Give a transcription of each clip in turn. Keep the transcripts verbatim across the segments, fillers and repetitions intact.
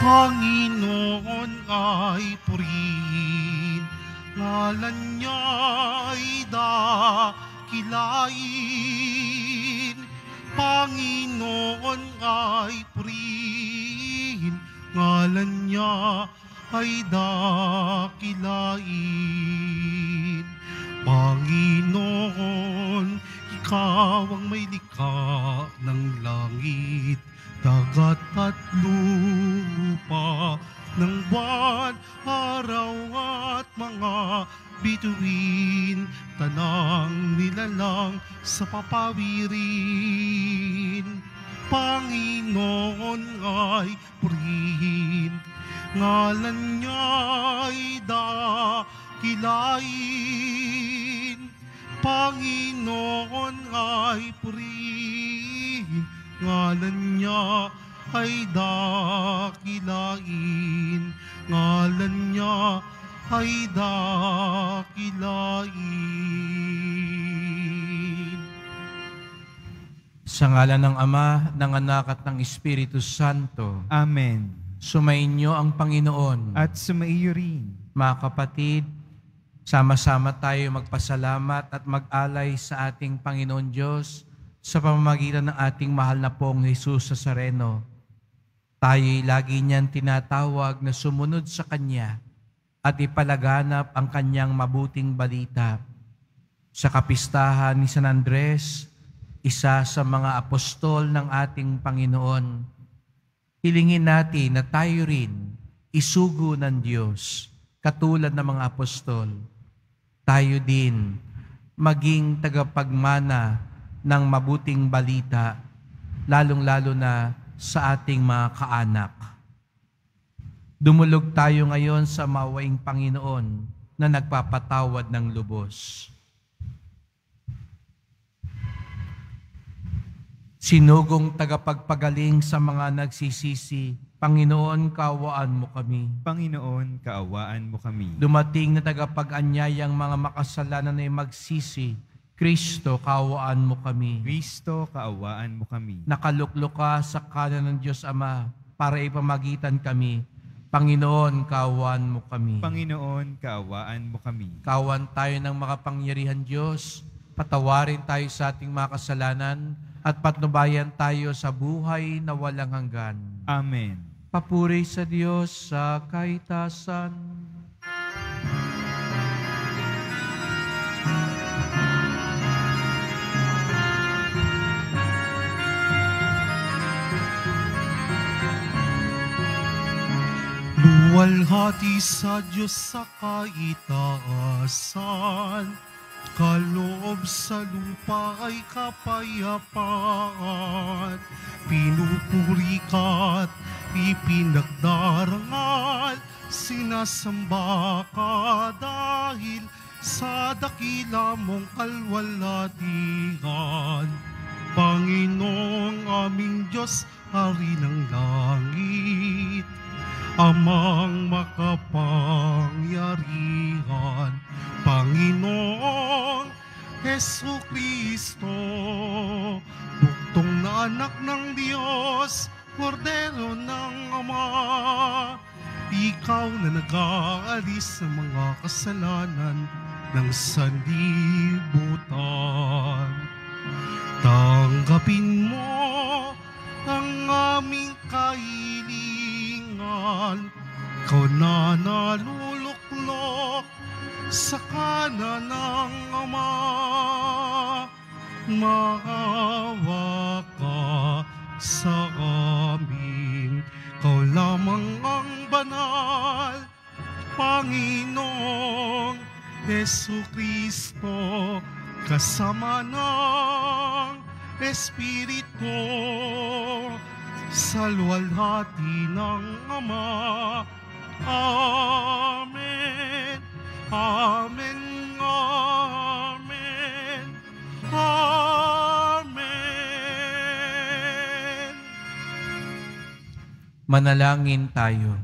Panginoon ay purihin, ngalan niya'y dakilain. Panginoon ay purihin, ngalan niya ay dakilain. Panginoon, ikaw ang may likha ng langit, dagat at lupa, ng buwan, araw at mga bituin, tanang nilalang sa papawirin. Panginoon ay purihin, ngalan niya'y dakilain. Panginoon ay purihin, ngalan niya ay dakilain. Ngalan niya ay dakilain. Sa ngalan ng Ama, ng Anak at ng Espiritu Santo. Amen. Sumainyo ang Panginoon. At sumaiyo rin. Mga kapatid, sama-sama tayo magpasalamat at mag-alay sa ating Panginoon Diyos sa pamamagitan ng ating mahal na pong Jesus Nazareno. Tayo'y lagi niyang tinatawag na sumunod sa Kanya at ipalaganap ang Kanyang mabuting balita. Sa kapistahan ni San Andres, isa sa mga apostol ng ating Panginoon, hilingin natin na tayo rin isugo ng Diyos, katulad ng mga apostol. Tayo din maging tagapagmana ng mabuting balita, lalong-lalo na sa ating mga kaanak. Dumulog tayo ngayon sa mawaing Panginoon na nagpapatawad ng lubos. Sinugong tagapagpagaling sa mga nagsisisi, Panginoon, kaawaan mo kami. Panginoon, kaawaan mo kami. Dumating na tagapag-anyayang mga makasalanan ay magsisi, Kristo, kaawaan mo kami. Kristo, kaawaan mo kami. Nakaluklok ka sa kanan ng Diyos Ama para ipamagitan kami. Panginoon, kaawaan mo kami. Panginoon, kaawaan mo kami. Kaawaan tayo ng makapangyarihan Diyos, patawarin tayo sa ating mga kasalanan, at patnubayan tayo sa buhay na walang hanggan. Amen. Papuri sa Diyos sa kaitasan. Luwalhati sa Diyos sa kaitaasan, kaloob sa lupa ay kapayapaan. Pinupuri ka't ipinagdarangal, sinasamba ka dahil sa dakila mong kalwalhatian. Panginoong aming Diyos, Hari ng langit, Amang makapangyarihan, Panginoong Jesucristo, buktong na anak ng Diyos, Kordero ng Ama, ikaw na nag-aalis sa mga kasalanan ng sanlibutan. Tanggapin mo ang aming kahilingan, ikaw na naluluklok sa kanan ng Ama. Maawa ka sa amin, ikaw lamang ang banal, Panginoong Jesucristo, kasama ng Espiritu, sa luwalhati ng Ama. Amen. Amen. Amen. Amen. Manalangin tayo.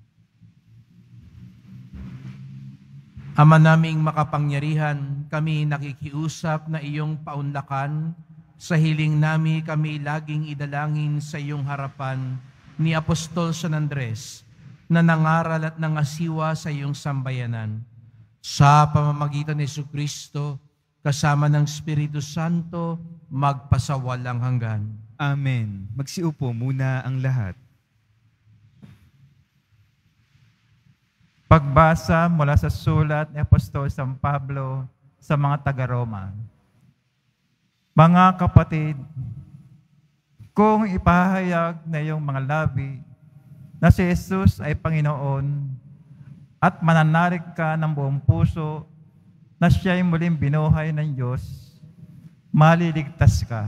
Ama naming makapangyarihan, kami nakikiusap na iyong paunlakan. Sa hiling nami kami laging idalangin sa iyong harapan ni Apostol San Andres na nangaral at nangasiwa sa iyong sambayanan. Sa pamamagitan ni Jesucristo, kasama ng Espiritu Santo, magpasawalang hanggan. Amen. Magsiupo muna ang lahat. Pagbasa mula sa sulat ni Apostol San Pablo sa mga taga-Roma. Mga kapatid, kung ipahayag na iyong mga labi na si Jesus ay Panginoon at mananalig ka ng buong puso na siya'y muling binuhay ng Diyos, maliligtas ka.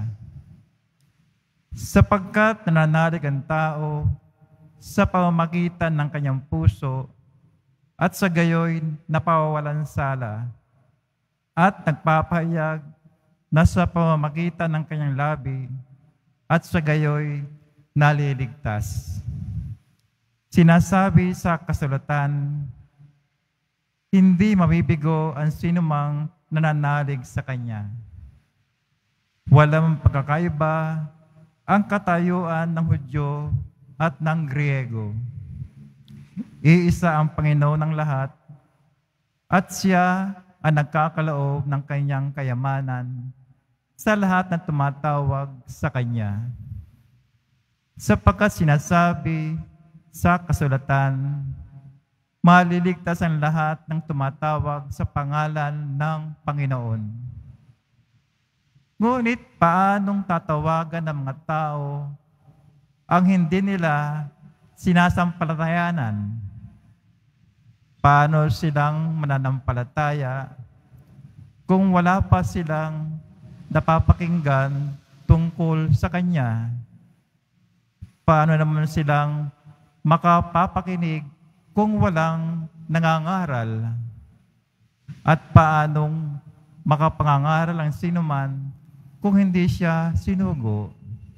Sapagkat nananalig ang tao sa pamamagitan ng kanyang puso at sa gayoy napawawalan sala at nagpapahayag na sa pamamagitan ng kanyang labi at sa gayoy naliligtas. Sinasabi sa kasulatan, hindi mabibigo ang sinumang nananalig sa Kanya. Walang pagkakaiba ang katayuan ng Hudyo at ng Griego. Iisa ang Panginoon ng lahat at Siya ang nagkakaloob ng Kanyang kayamanan sa lahat na tumatawag sa Kanya. Sapagkat sinasabi sa kasulatan, maliligtas ang lahat ng tumatawag sa pangalan ng Panginoon. Ngunit paanong tatawagan ng mga tao ang hindi nila sinasampalatayanan? Paano silang mananampalataya kung wala pa silang napapakinggan tungkol sa Kanya? Paano naman silang makapapakinig kung walang nangangaral? At paanong makapangangaral ang sinuman kung hindi siya sinugo?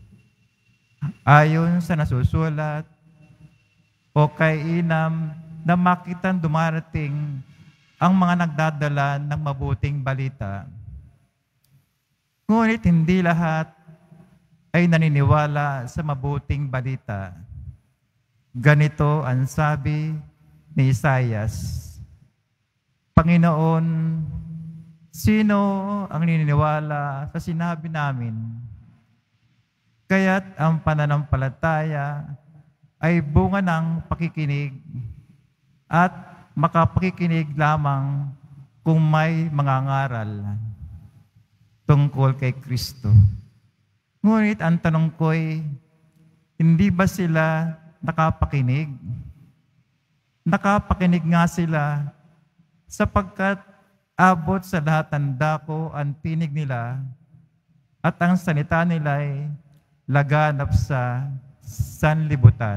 Ayon sa nasusulat, o kay inam na makitang dumarating ang mga nagdadala ng mabuting balita. Ngunit hindi lahat ay naniniwala sa mabuting balita. Ganito ang sabi ni Isaias, Panginoon, sino ang naniniwala sa sinabi namin? Kaya't ang pananampalataya ay bunga ng pakikinig at makapakikinig lamang kung may mangangaral tungkol kay Kristo. Ngunit ang tanong ko'y, hindi ba sila nakapakinig? Nakapakinig nga sila sapagkat abot sa lahat ng dako ang tinig nila at ang salita nila ay laganap sa sanlibutan.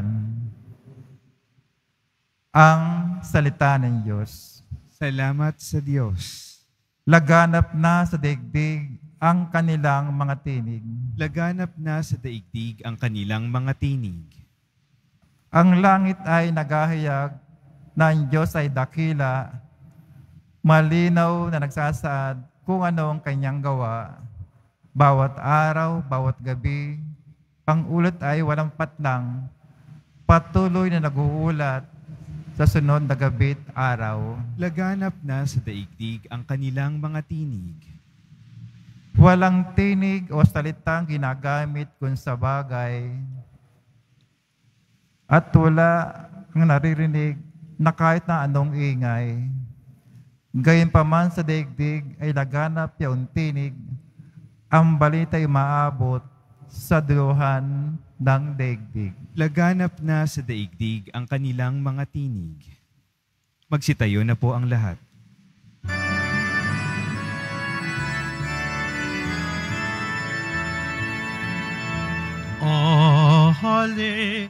Ang salita ng Diyos. Salamat sa Diyos. Laganap na sa daigdig ang kanilang mga tinig. Laganap na sa daigdig ang kanilang mga tinig. Ang langit ay naghahayag na ang Diyos ay dakila, malinaw na nagsasaad kung ano ang kanyang gawa. Bawat araw, bawat gabi, ang ulat ay walang patlang, patuloy na nag-uulat sa sunod na gabi't araw. Laganap na sa daigdig ang kanilang mga tinig. Walang tinig o salitang ginagamit kung sa bagay, at wala ang naririnig na kahit na anong ingay. Gayunpaman sa daigdig ay laganap yung tinig, ang balita ay maabot sa duluhan ng daigdig. Laganap na sa daigdig ang kanilang mga tinig. Magsitayo na po ang lahat. Oh, hallelujah,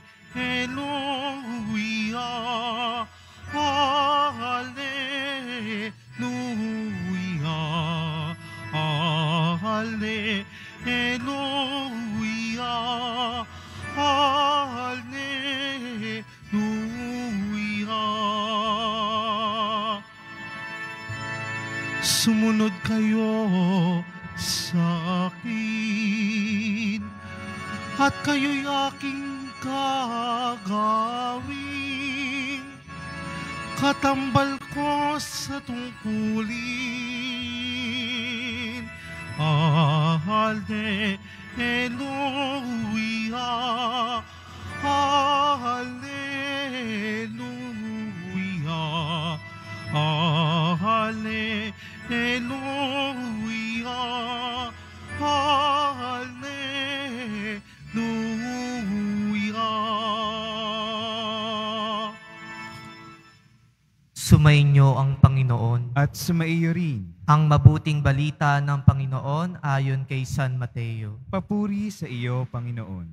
oh, hallelujah, oh, hallelujah, hallelujah. Sumunod kayo sa akin, at kayo'y aking gagawin, katambal ko sa tungkulin. Hallelujah, hallelujah, hallelujah, hallelujah. Sumainyo ang Panginoon. At sumaiyo rin. Ang mabuting balita ng Panginoon ayon kay San Mateo. Papuri sa iyo, Panginoon.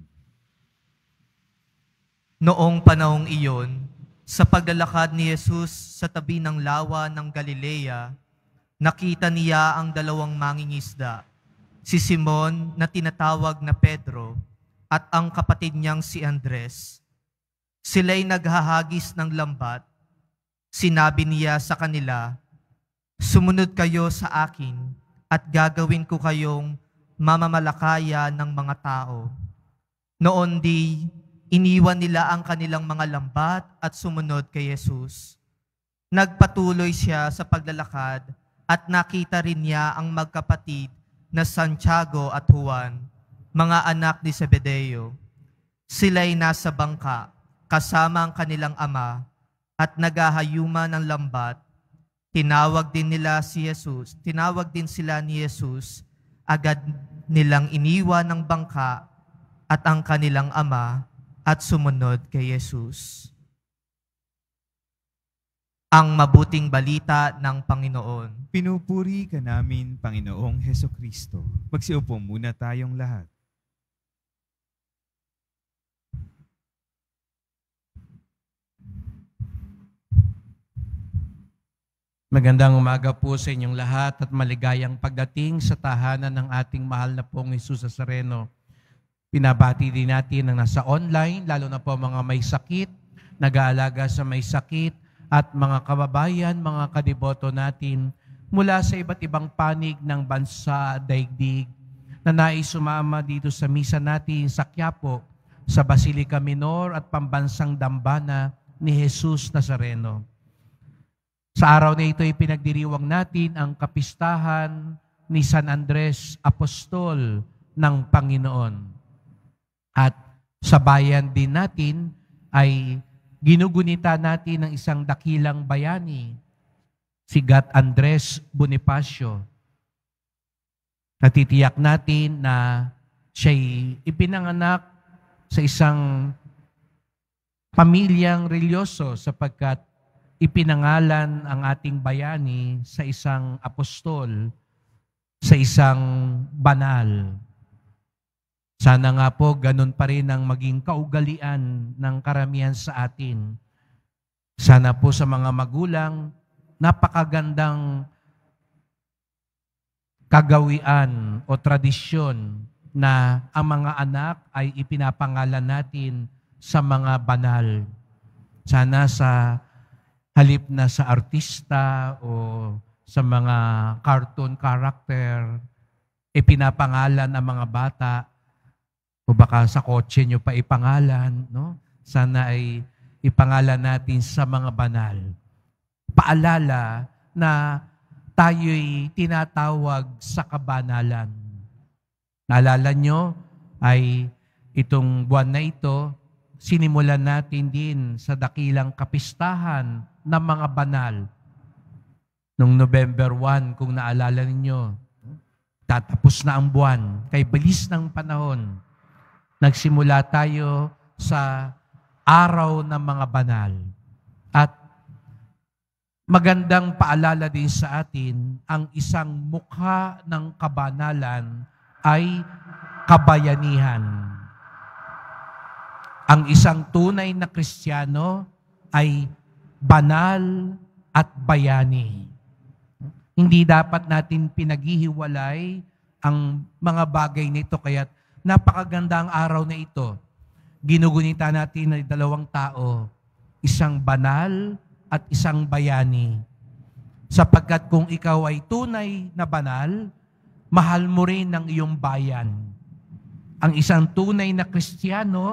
Noong panahong iyon, sa paglalakad ni Jesus sa tabi ng lawa ng Galilea, nakita niya ang dalawang mangingisda, si Simon na tinatawag na Pedro at ang kapatid niyang si Andres. Sila'y naghahagis ng lambat. Sinabi niya sa kanila, "Sumunod kayo sa akin at gagawin ko kayong mamamalakaya ng mga tao." Noon di, iniwan nila ang kanilang mga lambat at sumunod kay Jesus. Nagpatuloy siya sa paglalakad at nakita rin niya ang magkapatid na Santiago at Juan, mga anak ni Zebedeo. Sila'y nasa bangka kasama ang kanilang ama at naghahayuma ng lambat. Tinawag din nila si Jesus, tinawag din sila ni Jesus, agad nilang iniwan ng bangka at ang kanilang ama at sumunod kay Jesus. Ang mabuting balita ng Panginoon. Pinupuri ka namin, Panginoong Hesukristo. Magsiupo muna tayong lahat. Magandang umaga po sa inyong lahat at maligayang pagdating sa tahanan ng ating mahal na pong Jesus Nazareno. Pinabati din natin ang nasa online, lalo na po mga may sakit, nag-aalaga sa may sakit, at mga kababayan, mga kadiboto natin mula sa iba't ibang panig ng bansa, daigdig, na nais sumama dito sa misa natin sa Quiapo, sa Basilica Minor at Pambansang Dambana ni Jesus Nazareno. Sa araw na ito ay pinagdiriwang natin ang kapistahan ni San Andres, Apostol ng Panginoon. At sa bayan din natin ay ginugunita natin ng isang dakilang bayani, si Gat Andres Bonifacio. Natitiyak natin na siya'y ipinanganak sa isang pamilyang relyoso sapagkat ipinangalan ang ating bayani sa isang apostol, sa isang banal. Sana nga po ganun pa rin ang maging kaugalian ng karamihan sa atin. Sana po sa mga magulang, napakagandang kagawian o tradisyon na ang mga anak ay ipinapangalan natin sa mga banal. Sana sa halip na sa artista o sa mga cartoon character, ipinapangalan ang mga bata, o baka sa kotse nyo pa ipangalan, no? Sana ay ipangalan natin sa mga banal. Paalala na tayo'y tinatawag sa kabanalan. Naalala nyo ay itong buwan na ito, sinimulan natin din sa dakilang kapistahan ng mga banal. Noong November first, kung naalala ninyo, tatapos na ang buwan. Kay bilis ng panahon, nagsimula tayo sa araw ng mga banal. At magandang paalala din sa atin, ang isang mukha ng kabanalan ay kabayanihan. Ang isang tunay na Kristiyano ay banal at bayani. Hindi dapat natin pinaghihiwalay ang mga bagay nito, kaya napakaganda ang araw na ito. Ginugunita natin ng dalawang tao, isang banal at isang bayani. Sapagkat kung ikaw ay tunay na banal, mahal mo rin ang iyong bayan. Ang isang tunay na Kristiyano,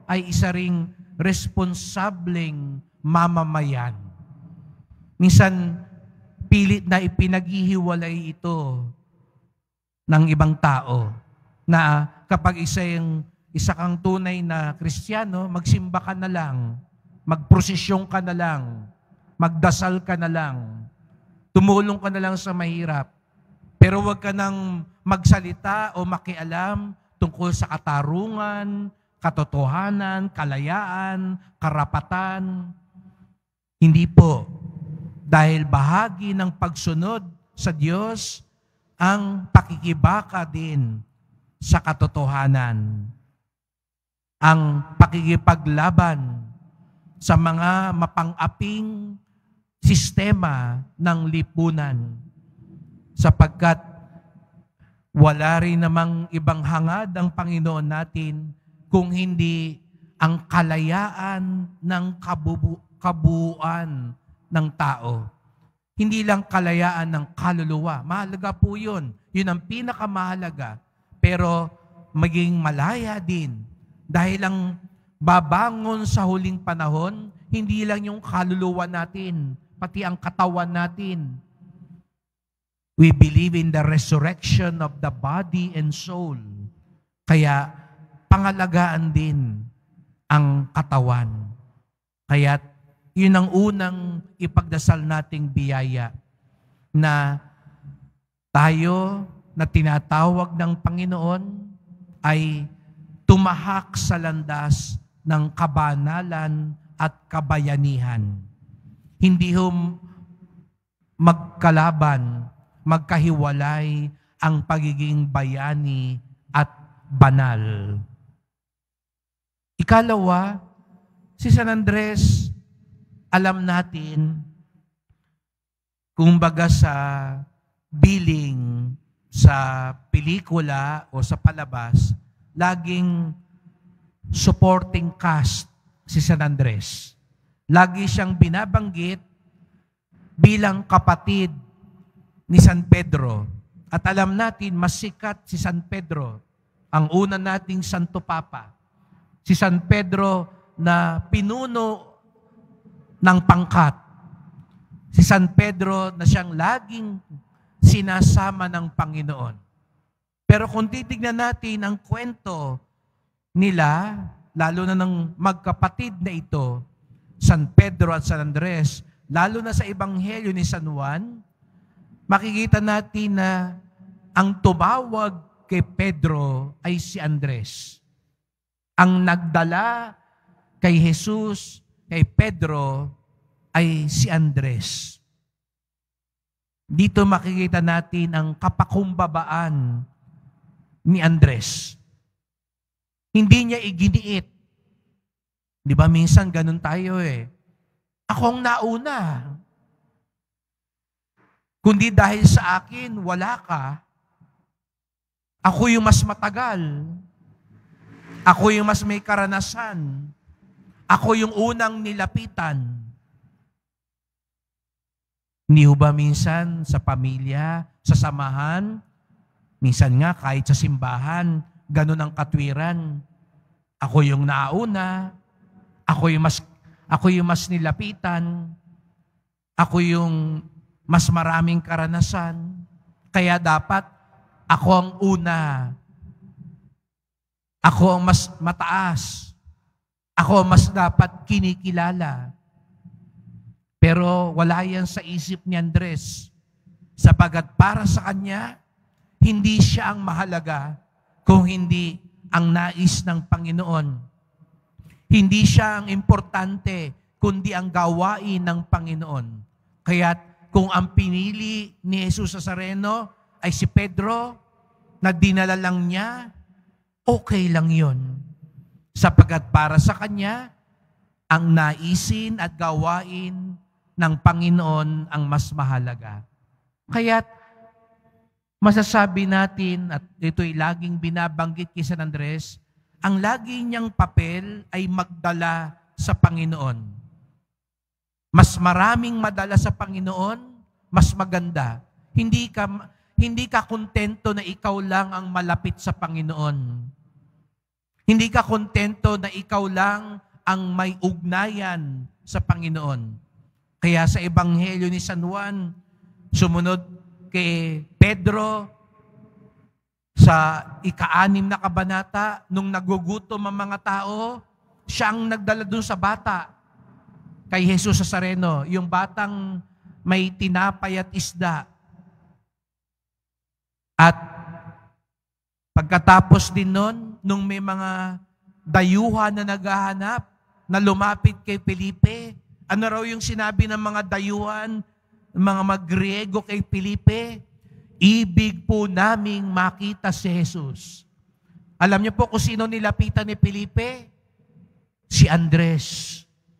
ay isa ring responsableng mamamayan. Minsan, pilit na ipinaghihiwalay ito ng ibang tao na kapag isa yung isa kang tunay na Kristiyano, magsimba ka na lang, magprosesyon ka na lang, magdasal ka na lang, tumulong ka na lang sa mahirap, pero huwag ka nang magsalita o makialam tungkol sa katarungan, katotohanan, kalayaan, karapatan. Hindi po. Dahil bahagi ng pagsunod sa Diyos ang pakikibaka din sa katotohanan. Ang pakikipaglaban sa mga mapang-aping sistema ng lipunan. Sapagkat wala rin namang ibang hangad ang Panginoon natin kung hindi ang kalayaan ng kabubu- kabuuan ng tao. Hindi lang kalayaan ng kaluluwa. Mahalaga po yun. Yun ang pinakamahalaga. Pero maging malaya din. Dahil ang babangon sa huling panahon, hindi lang yung kaluluwa natin, pati ang katawan natin. We believe in the resurrection of the body and soul. Kaya pangalagaan din ang katawan. Kaya yun ang unang ipagdasal nating biyaya na tayo na tinatawag ng Panginoon ay tumahak sa landas ng kabanalan at kabayanihan. Hindi hum magkalaban, magkahiwalay ang pagiging bayani at banal. Ikalawa, si San Andres, alam natin, kumbaga sa billing, sa pelikula o sa palabas, laging supporting cast si San Andres. Lagi siyang binabanggit bilang kapatid ni San Pedro. At alam natin, mas sikat si San Pedro, ang una nating Santo Papa. Si San Pedro na pinuno ng pangkat. Si San Pedro na siyang laging sinasama ng Panginoon. Pero kung titignan natin ang kwento nila, lalo na ng magkapatid na ito, San Pedro at San Andres, lalo na sa Ebanghelyo ni San Juan, makikita natin na ang tumawag kay Pedro ay si Andres. Ang nagdala kay Jesus, kay Pedro, ay si Andres. Dito makikita natin ang kapakumbabaan ni Andres. Hindi niya iginiit. Di ba minsan ganun tayo eh. Ako ang nauna. Kundi dahil sa akin, wala ka. Ako yung mas matagal. Ako yung mas may karanasan. Ako yung unang nilapitan. Hindi ba minsan sa pamilya, sa samahan, minsan nga kahit sa simbahan, ganun ang katwiran. Ako yung nauna, ako yung mas, ako yung mas nilapitan, ako yung mas maraming karanasan, kaya dapat ako ang una. Ako ang mas mataas. Ako ang mas dapat kinikilala. Pero wala yan sa isip ni Andres. Sapagat para sa kanya, hindi siya ang mahalaga kung hindi ang nais ng Panginoon. Hindi siya ang importante, kundi ang gawain ng Panginoon. Kaya't kung ang pinili ni Jesus Nazareno ay si Pedro, na dinala lang niya, okay lang yun. Sapagat para sa kanya, ang naisin at gawain ng Panginoon ang mas mahalaga. Kaya't masasabi natin, at ito'y laging binabanggit kay San Andres, ang lagi niyang papel ay magdala sa Panginoon. Mas maraming madala sa Panginoon, mas maganda. Hindi ka, hindi ka kontento na ikaw lang ang malapit sa Panginoon. Hindi ka kontento na ikaw lang ang may ugnayan sa Panginoon. Kaya sa Ebanghelyo ni San Juan, sumunod kay Pedro, sa ika-anim na kabanata, nung nagugutom ang mga tao, siya ang nagdala dun sa bata kay Jesus Nazareno, yung batang may tinapay at isda. At pagkatapos din nun, nung may mga dayuhan na naghahanap, na lumapit kay Felipe, ano raw yung sinabi ng mga dayuhan, mga Magriego kay Felipe? Ibig po naming makita si Jesus. Alam niyo po kung sino nilapitan ni Felipe? Si Andres.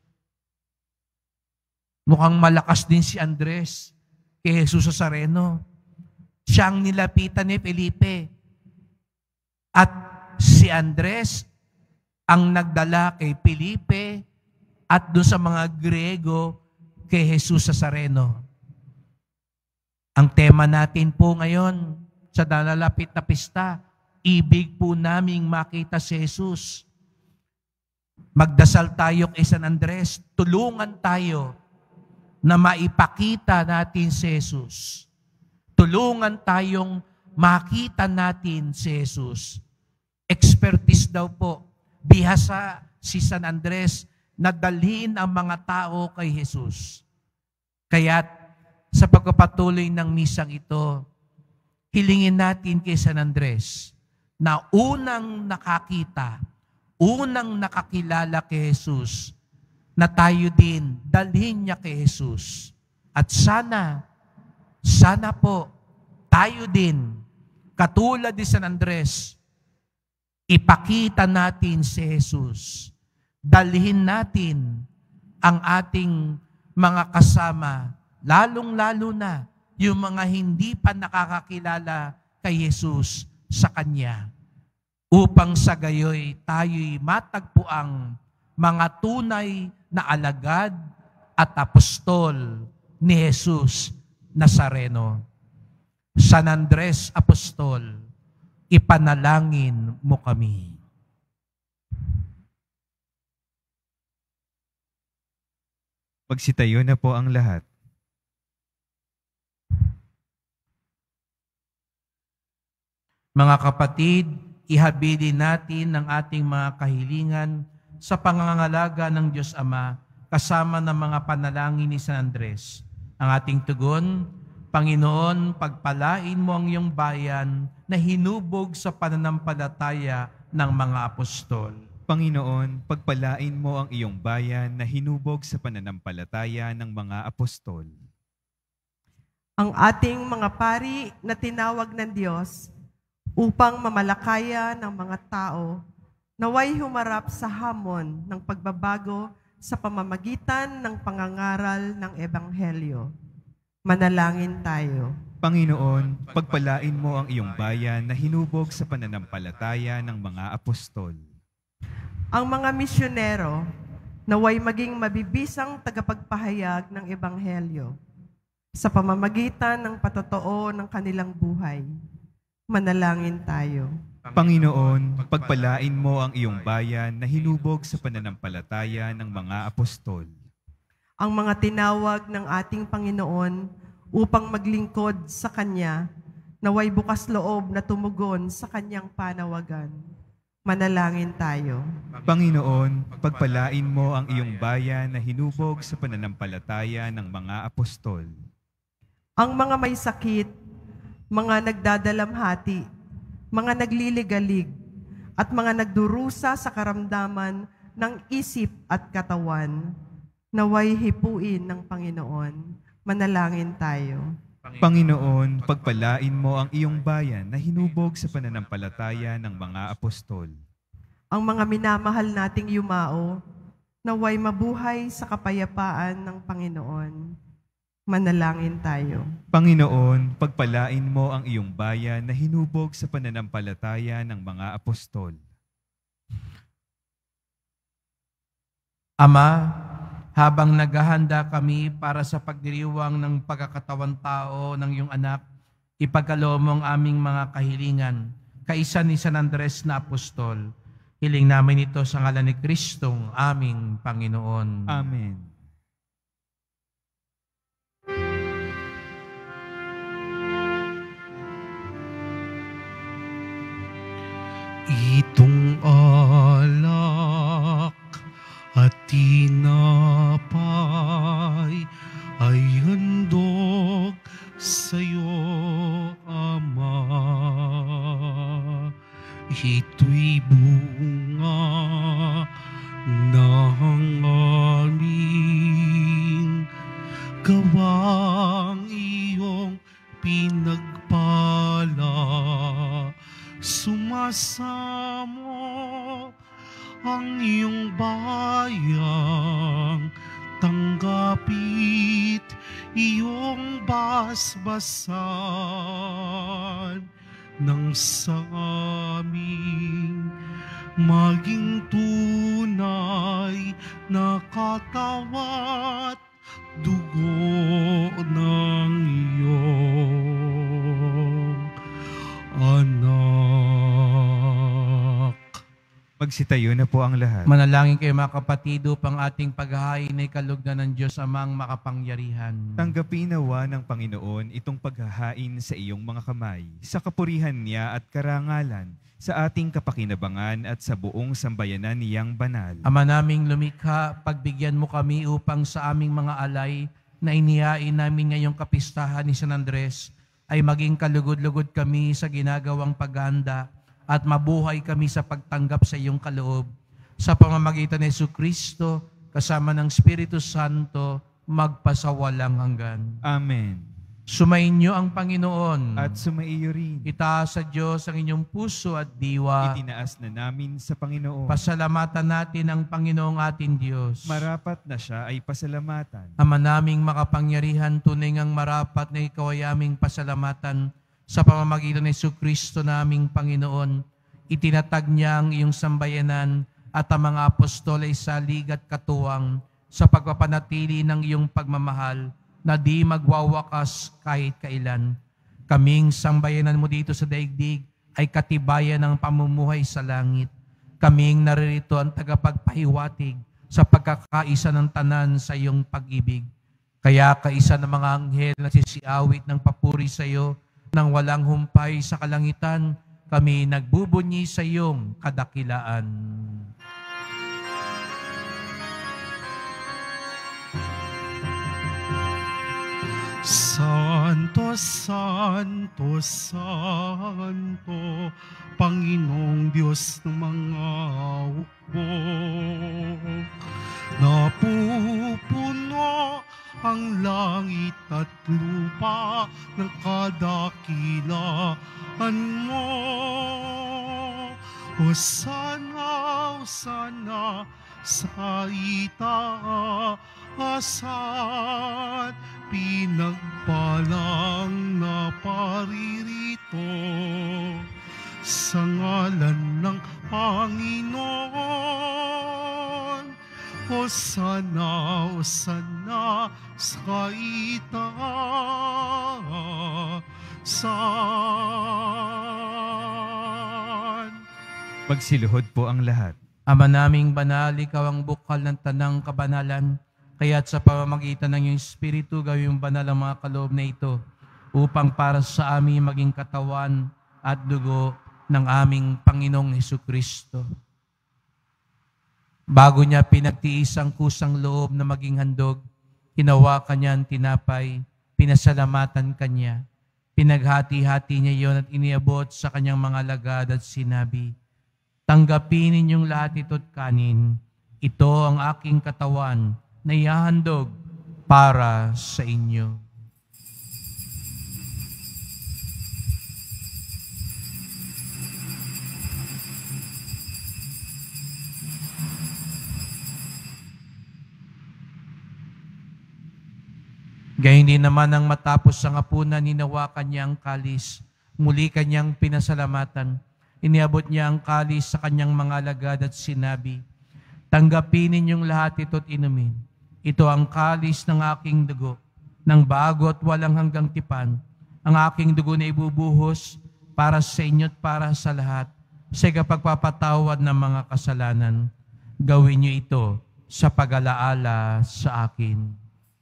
Mukhang malakas din si Andres kay Jesus Nazareno. Siyang nilapitan ni Felipe. At si Andres ang nagdala kay Felipe at doon sa mga Griego kay Jesus Nazareno. Ang tema natin po ngayon sa nalalapit na pista, ibig po naming makita si Jesus. Magdasal tayo kay San Andres, tulungan tayo na maipakita natin si Jesus. Tulungan tayong makita natin si Jesus. Expertise daw po, bihasa si San Andres na dalhin ang mga tao kay Jesus. Kaya't sa pagpapatuloy ng misang ito, hilingin natin kay San Andres na unang nakakita, unang nakakilala kay Jesus, na tayo din dalhin niya kay Jesus. At sana, sana po, tayo din, katulad ni San Andres, ipakita natin si Jesus. Dalhin natin ang ating mga kasama, lalong-lalo na yung mga hindi pa nakakakilala kay Jesus sa Kanya. Upang sa gayoy tayo'y matagpuang mga tunay na alagad at apostol ni Jesus Nazareno. San Andres Apostol, ipanalangin mo kami. Magsitayo na po ang lahat. Mga kapatid, ihabilin natin ang ating mga kahilingan sa pangangalaga ng Diyos Ama kasama ng mga panalangin ni San Andres. Ang ating tugon, Panginoon, pagpalain mo ang iyong bayan na hinubog sa pananampalataya ng mga apostol. Panginoon, pagpalain mo ang iyong bayan na hinubog sa pananampalataya ng mga apostol. Ang ating mga pari na tinawag ng Diyos upang mamalakaya ng mga tao, naway humarap sa hamon ng pagbabago sa pamamagitan ng pangangaral ng Ebanghelyo. Manalangin tayo. Panginoon, pagpalain mo ang iyong bayan na hinubog sa pananampalataya ng mga apostol. Ang mga misyonero, naway maging mabibisang tagapagpahayag ng Ebanghelyo sa pamamagitan ng patotoo ng kanilang buhay. Manalangin tayo. Panginoon, pagpalain mo ang iyong bayan na hinubog sa pananampalataya ng mga apostol. Ang mga tinawag ng ating Panginoon upang maglingkod sa Kanya, naway bukas loob na tumugon sa Kanyang panawagan. Manalangin tayo. Panginoon, pagpalain mo ang iyong bayan na hinubog sa pananampalataya ng mga apostol. Ang mga may sakit, mga nagdadalamhati, mga nagliligalig, at mga nagdurusa sa karamdaman ng isip at katawan, naway hipuin ng Panginoon. Manalangin tayo. Panginoon, pagpalain mo ang iyong bayan na hinubog sa pananampalataya ng mga apostol. Ang mga minamahal nating yumao, naway mabuhay sa kapayapaan ng Panginoon. Manalangin tayo. Panginoon, pagpalain mo ang iyong bayan na hinubog sa pananampalataya ng mga apostol. Ama, habang naghahanda kami para sa pagdiriwang ng pagkakatawan tao ng iyong anak, ipagkaloob mo ang aming mga kahilingan, kaisa ni San Andres na apostol. Hiling namin ito sa ngalan ni Kristong aming Panginoon. Amen. Itong alak at tinapay ay handog sa'yo, Ama. Ito'y bunga ng aming gawang iyong pinagpala. Sumasamo ang iyong bayang, tanggapit iyong basbasan nang sa aming maging tunay na katawat dugo ng iyong anak. Magsitayo na po ang lahat. Manalangin kayo mga kapatid upang ating paghahain ay kalugdan ng Diyos amang makapangyarihan. Tanggapin nawa ng Panginoon itong paghahain sa iyong mga kamay, sa kapurihan niya at karangalan, sa ating kapakinabangan at sa buong sambayanan niyang banal. Ama naming lumikha, pagbigyan mo kami upang sa aming mga alay na inihain namin ngayong kapistahan ni San Andres ay maging kalugod-lugod kami sa ginagawang paghahanda at mabuhay kami sa pagtanggap sa iyong kaloob. Sa pamamagitan ni Jesucristo, kasama ng Espiritu Santo, magpasawalang hanggan. Amen. Sumainyo ang Panginoon. At sumaiyo rin. Itaas sa Diyos ang inyong puso at diwa. Itinaas na namin sa Panginoon. Pasalamatan natin ang Panginoong ating Diyos. Marapat na siya ay pasalamatan. Ama naming makapangyarihan, tunay ngang marapat na ikaw ay aming pasalamatan sa pamamagitan ni Jesucristo naming Panginoon. Itinatag niya ang iyong sambayanan at ang mga apostol ay salig at katuwang sa pagpapanatili ng iyong pagmamahal na di magwawakas kahit kailan. Kaming sambayanan mo dito sa daigdig ay katibayan ng pamumuhay sa langit. Kaming naririto ang tagapagpahiwatig sa pagkakaisa ng tanan sa iyong pag-ibig. Kaya kaisa ng mga anghel na sisiawit ng papuri sa iyo nang walang humpay sa kalangitan, kami nagbubunyi sa iyong kadakilaan. Santo, Santo, Santo, Panginoong Diyos ng mga hukbo. Napupuno ang langit at lupa ng kadakilaan mo. Hosana, Hosana sa itaasan, pinagpalang na paririto sa ngalan ng Panginoon. Hosana, Hosana sa itaasan. Magsiluhod po ang lahat. Ama naming banal, ikaw ang bukal ng tanang kabanalan, kaya't sa pamamagitan ng iyong Espiritu, gawing banal ang mga kaloob na ito, upang para sa amin maging katawan at dugo ng aming Panginoong Hesukristo. Bago niya pinagtiis ang kusang loob na maging handog, hinawakan niya ang tinapay, pinasalamatan kanya, pinaghati-hati niya iyon at iniabot sa kanyang mga alagad at sinabi, "Tanggapin ninyong lahat ito't kanin. Ito ang aking katawan na ihahandog para sa inyo." Gayun din naman nang matapos ang hapunan, ninawakan niya ang kalis. Muli kanyang pinasalamatan. Iniabot niya ang kalis sa kanyang mga alagad at sinabi, "Tanggapin ninyong lahat ito't inumin. Ito ang kalis ng aking dugo, ng bago at walang hanggang tipan. Ang aking dugo na ibubuhos para sa inyo at para sa lahat, sa kapagpapatawad ng mga kasalanan. Gawin niyo ito sa pag-alaala sa akin.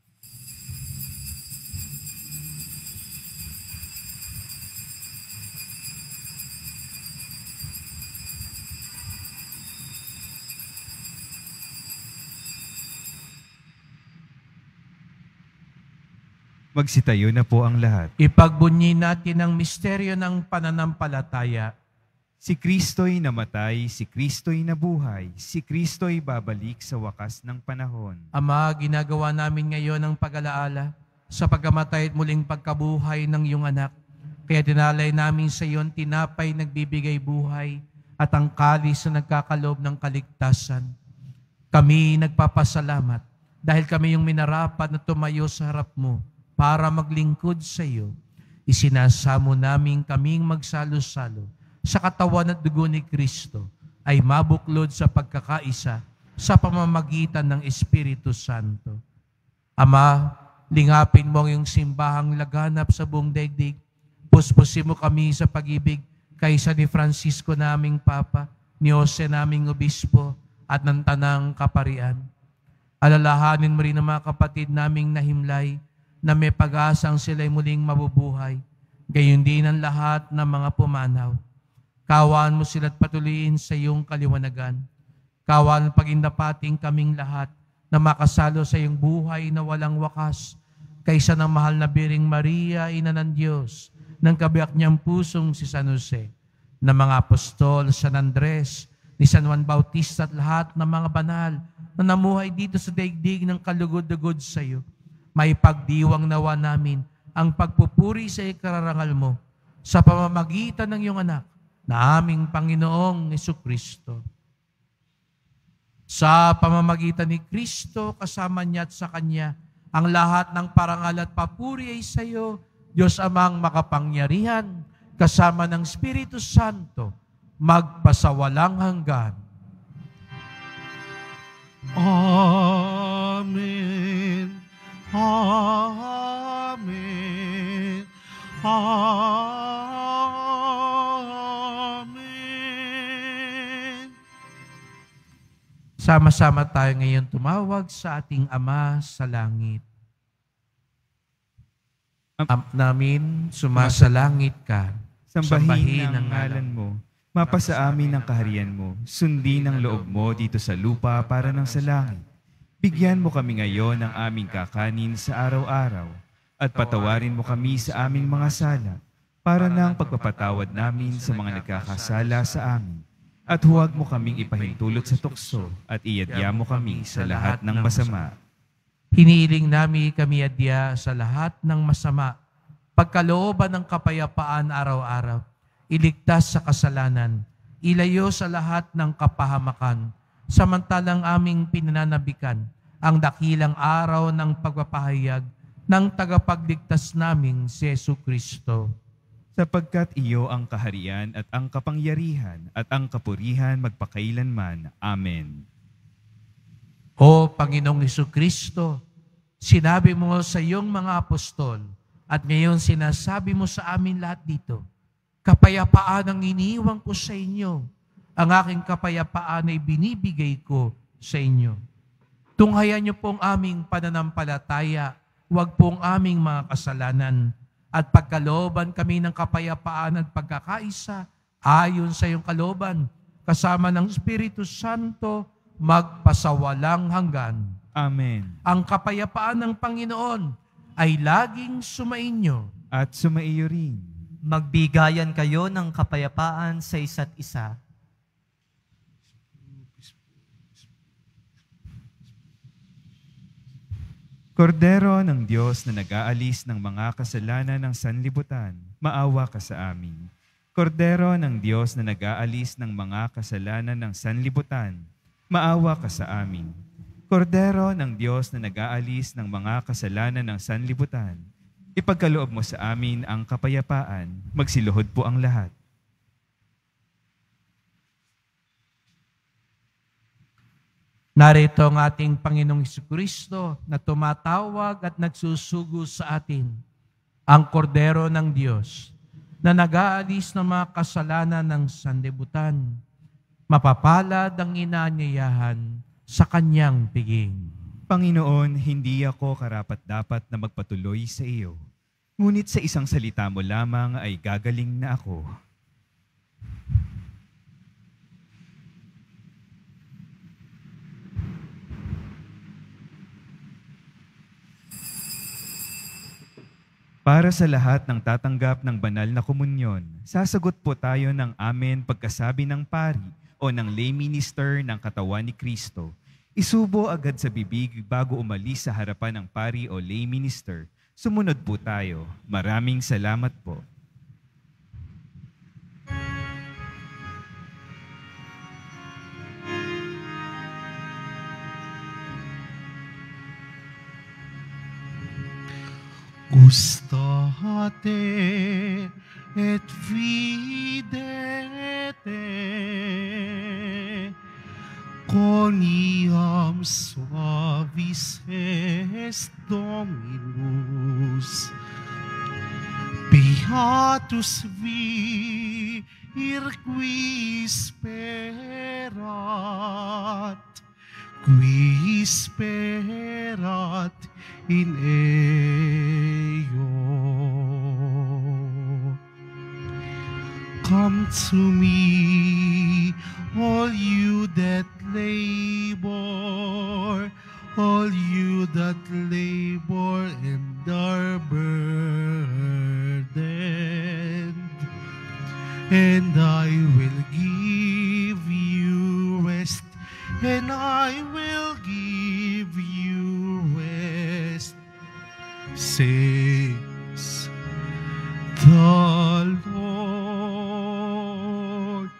Magsitayo na po ang lahat. Ipagbunyi natin ang misteryo ng pananampalataya. Si Kristo'y namatay, si Kristo'y nabuhay, si Kristo'y babalik sa wakas ng panahon. Ama, ginagawa namin ngayon ang pag-alaala sa pagkamatay at muling pagkabuhay ng iyong anak. Kaya tinalay namin sa iyon tinapay nagbibigay buhay at ang kalis na nagkakaloob ng kaligtasan. Kami nagpapasalamat dahil kami yung minarapat na tumayo sa harap mo para maglingkod sa iyo. Isinasamo namin kaming magsalo-salo sa katawan at dugo ni Kristo ay mabuklod sa pagkakaisa sa pamamagitan ng Espiritu Santo. Ama, lingapin mo ang iyong simbahang laganap sa buong daigdig. Puspusin mo kami sa pag-ibig kaysa ni Francisco naming Papa, ni Jose naming Obispo, at ng Tanang Kaparian. Alalahanin mo rin ang mga kapatid naming nahimlay na may pag-asang sila'y muling mabubuhay, gayon din ang lahat ng mga pumanaw. Kawaan mo sila't patuloyin sa iyong kaliwanagan. Kawaan pagindapating kaming lahat na makasalo sa iyong buhay na walang wakas, kaysa ng mahal na Biring Maria, Ina ng Diyos, ng kabiyak niyang pusong si San Jose, ng mga apostol, San Andres, ni San Juan Bautista at lahat ng mga banal na namuhay dito sa daigdig ng kalugod-lugod sa iyo. May pagdiwang nawa namin ang pagpupuri sa ikararangal mo sa pamamagitan ng iyong anak na aming Panginoong Jesucristo. Sa pamamagitan ni Kristo, kasama niya at sa Kanya, ang lahat ng parangal at papuri ay sa iyo, Diyos Amang makapangyarihan, kasama ng Espiritu Santo, magpasawalang hanggan. Amen. Amen. Amen. Sama-sama tayo ngayon tumawag sa ating Ama sa langit. Am namin, sumasalangit ka. Sambahin ang ngalan mo. Mapasa amin ang kaharian mo. Sundin ang loob mo dito sa lupa para ng sa langit. Bigyan mo kami ngayon ng aming kakanin sa araw-araw at patawarin mo kami sa aming mga sala para ng pagpapatawad namin sa mga nagkakasala sa amin. At huwag mo kaming ipahintulot sa tukso at iadya mo kami sa lahat ng masama. Hinihiling namin kami adya sa lahat ng masama, pagkalooban ng kapayapaan araw-araw, iligtas sa kasalanan, ilayo sa lahat ng kapahamakan, samantalang aming pinananabikan ang dakilang araw ng pagpapahayag ng tagapagligtas naming si Jesucristo. Sapagkat iyo ang kaharian at ang kapangyarihan at ang kapurihan magpakailanman. Amen. O Panginoong Jesucristo, sinabi mo sa iyong mga apostol at ngayon sinasabi mo sa amin lahat dito, kapayapaan ang iniiwan ko sa inyo. Ang aking kapayapaan ay binibigay ko sa inyo. Tunghayan niyo pong aming pananampalataya, huwag pong aming mga kasalanan, at pagkalooban kami ng kapayapaan at pagkakaisa, ayon sa iyong kalooban, kasama ng Espiritu Santo, magpasawalang hanggan. Amen. Ang kapayapaan ng Panginoon ay laging sumainyo. At sumaiyo rin. Magbigayan kayo ng kapayapaan sa isa't isa. Kordero ng Diyos na nag-aalis ng mga kasalanan ng sanlibutan, maawa ka sa amin. Kordero ng Diyos na nag-aalis ng mga kasalanan ng sanlibutan, maawa ka sa amin. Kordero ng Diyos na nag-aalis ng mga kasalanan ng sanlibutan, ipagkaloob mo sa amin ang kapayapaan, magsiluhod po ang lahat. Narito ang ating Panginoong Jesucristo na tumatawag at nagsusugo sa atin, ang Kordero ng Diyos na nag-aalis ng mga kasalanan ng sanlibutan. Mapapalad ang inaanyayahan sa kanyang piging. Panginoon, hindi ako karapat-dapat na magpatuloy sa iyo. Ngunit sa isang salita mo lamang ay gagaling na ako. Para sa lahat ng tatanggap ng banal na komunyon, sasagot po tayo ng amen pagkasabi ng pari o ng lay minister ng katawan ni Kristo. Isubo agad sa bibig bago umalis sa harapan ng pari o lay minister. Sumunod po tayo. Maraming salamat po. Gustate et videte coniam suavis est Dominus. Beatus vir qui sperat, qui sperat in eo. Come to me, all you that labor, all you that labor and are burdened, and I will give you rest, and I will give you rest, says the Lord.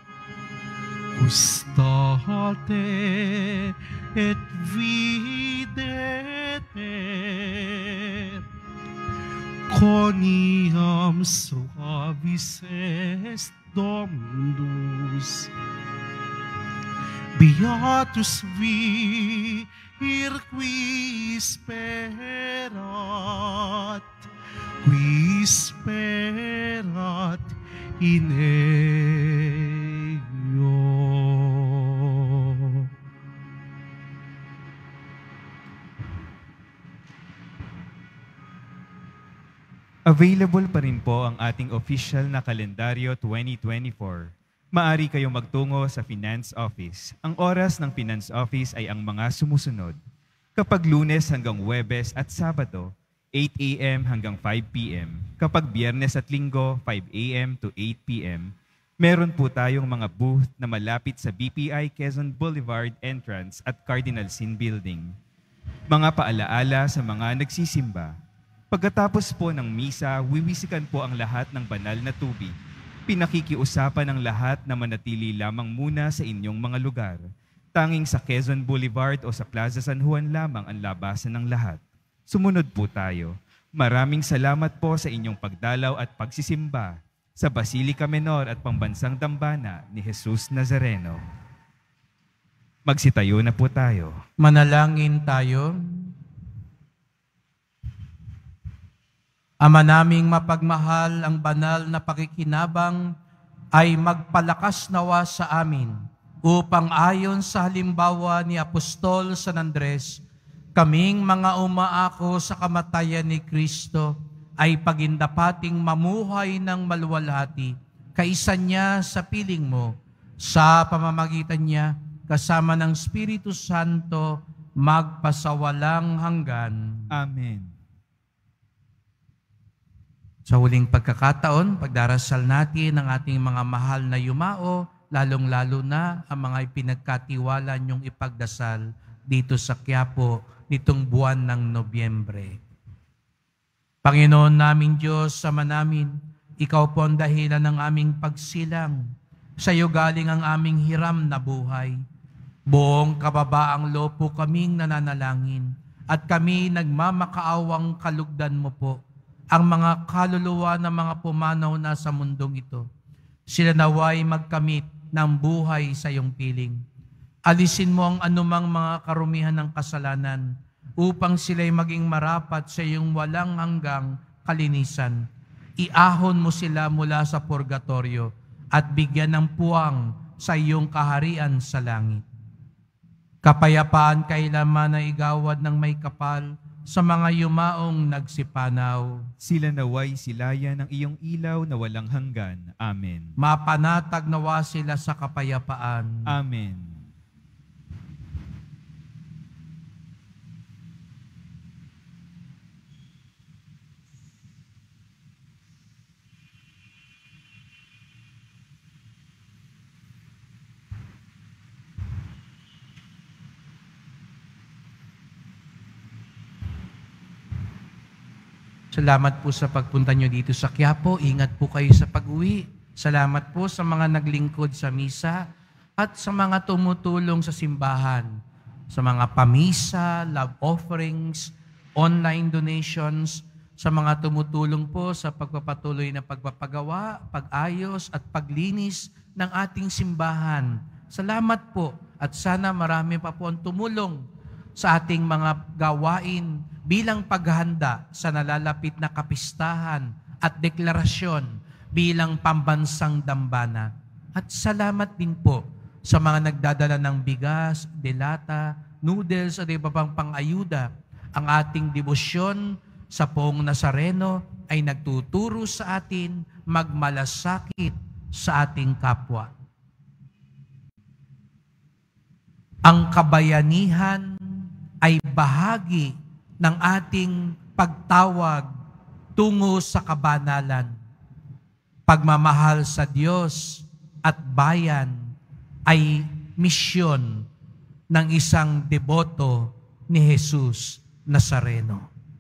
Gustate et videte coniam suavis est Dominus. Beatus vir qui sperat, qui sperat in eo. Available pa rin po ang ating official na kalendaryo twenty twenty-four. Maari kayong magtungo sa Finance Office. Ang oras ng Finance Office ay ang mga sumusunod. Kapag Lunes hanggang Huwebes at Sabado, eight a m hanggang five p m Kapag Biyernes at Linggo, five a m to eight p m Meron po tayong mga booth na malapit sa B P I Quezon Boulevard entrance at Cardinal Sin Building. Mga paalaala sa mga nagsisimba. Pagkatapos po ng misa, wiwisikan po ang lahat ng banal na tubig. Pinakikiusapan ng lahat na manatili lamang muna sa inyong mga lugar. Tanging sa Quezon Boulevard o sa Plaza San Juan lamang ang labasan ng lahat. Sumunod po tayo. Maraming salamat po sa inyong pagdalaw at pagsisimba sa Basilica Menor at Pambansang Dambana ni Jesus Nazareno. Magsitayo na po tayo. Manalangin tayo. Ama naming mapagmahal, ang banal na pakikinabang ay magpalakas nawa sa amin upang ayon sa halimbawa ni Apostol San Andres, kaming mga umaako sa kamatayan ni Kristo ay pagindapating mamuhay ng maluwalhati kaisa niya sa piling mo. Sa pamamagitan niya, kasama ng Espiritu Santo, magpasawalang hanggan. Amen. Sa huling pagkakataon, pagdarasal natin ang ating mga mahal na yumao, lalong-lalo na ang mga ipinagkatiwala niyong ipagdasal dito sa Quiapo nitong buwan ng Nobyembre. Panginoon namin Diyos, Ama namin, Ikaw po ang dahilan ng aming pagsilang. Sa iyo galing ang aming hiram na buhay. Buong kababaang loob po kaming nananalangin at kami nagmamakaawang kalugdan mo po ang mga kaluluwa ng mga pumanaw na sa mundong ito. Sila naway magkamit ng buhay sa iyong piling. Alisin mo ang anumang mga karumihan ng kasalanan upang sila'y maging marapat sa iyong walang hanggang kalinisan. iahon mo sila mula sa purgatorio at bigyan ng puwang sa iyong kaharian sa langit. Kapayapaan kailanman na igawad ng may kapal sa mga yumaong nagsipanaw. Sila naway silayan ng iyong ilaw na walang hanggan. Amen. Mapanatag nawa sila sa kapayapaan. Amen. Salamat po sa pagpunta nyo dito sa Quiapo. Ingat po kayo sa pag-uwi. Salamat po sa mga naglingkod sa misa at sa mga tumutulong sa simbahan, sa mga pamisa, love offerings, online donations, sa mga tumutulong po sa pagpapatuloy na pagpapagawa, pag-ayos at paglinis ng ating simbahan. Salamat po at sana marami pa po ang tumulong sa ating mga gawain bilang paghahanda sa nalalapit na kapistahan at deklarasyon bilang pambansang dambana. At salamat din po sa mga nagdadala ng bigas, delata, noodles at iba pang pang-ayuda. Ang ating debosyon sa Poong Nazareno ay nagtuturo sa atin magmalasakit sa ating kapwa. Ang kabayanihan ay bahagi ng ating pagtawag tungo sa kabanalan. Pagmamahal sa Diyos at bayan ay misyon ng isang deboto ni Jesus Nazareno.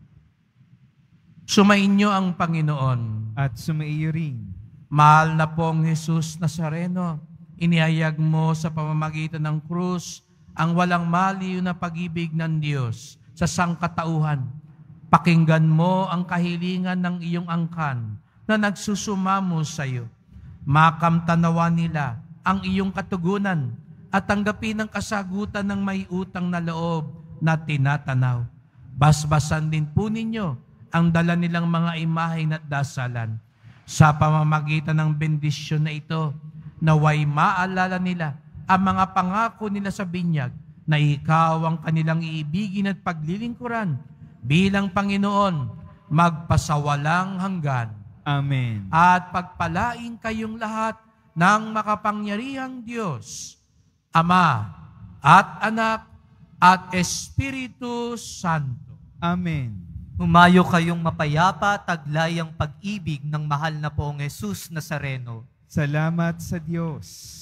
Sumainyo ang Panginoon. At sumaiyo rin. Mahal na pong Jesus Nazareno, inihayag mo sa pamamagitan ng krus ang walang maliw na pag-ibig ng Diyos sa sangkatauhan. Pakinggan mo ang kahilingan ng iyong angkan na nagsusumamo sa iyo. Makamtanawa nila ang iyong katugunan at tanggapin ang kasagutan ng may utang na loob na tinatanaw. Basbasan din po ninyo ang dala nilang mga imahen at dasalan. Sa pamamagitan ng bendisyon na ito, naway maalala nila ang mga pangako nila sa binyag na ikaw ang kanilang iibigin at paglilingkuran bilang Panginoon magpasawalang hanggan. Amen. At pagpalain kayong lahat ng makapangyarihang Diyos, Ama at Anak at Espiritu Santo. Amen. Humayo kayong mapayapa, taglay ang pag-ibig ng mahal na Poong Jesus Nazareno. Salamat sa Diyos.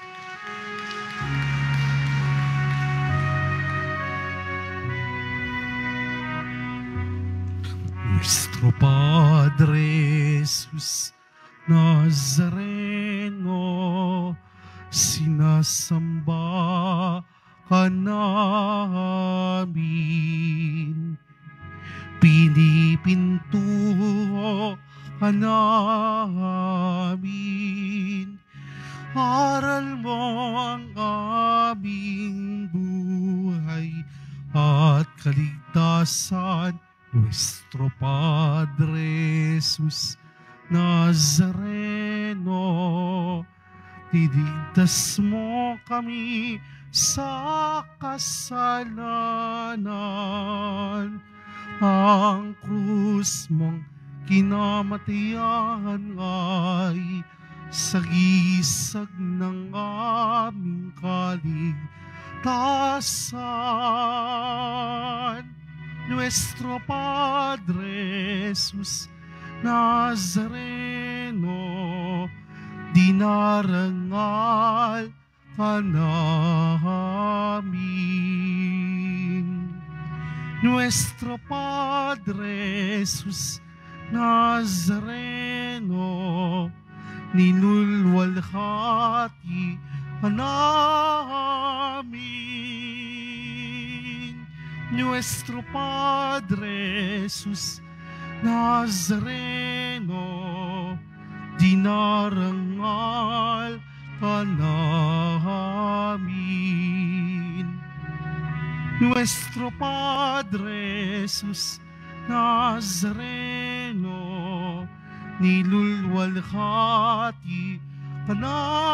Nuestro Padre Jesus Nazareno, sinasamba ka namin. Pinipinto ka namin. Aral mo ang aming buhay at kaligtasan. Nuestro Padre Jesus Nazareno, tiligtas mo kami sa kasalanan. Ang krus mong kinamatayan ay sagisag ng aming kaligtasan. Nuestro Padre Jesus Nazareno, dinarangal ka namin. Nuestro Padre Jesus Nazareno, ninulwalhati ka namin. Nuestro Padre Jesus Nazareno, dinarangal ka namin. Nuestro Padre Jesus Nazareno, nilulwalhati ka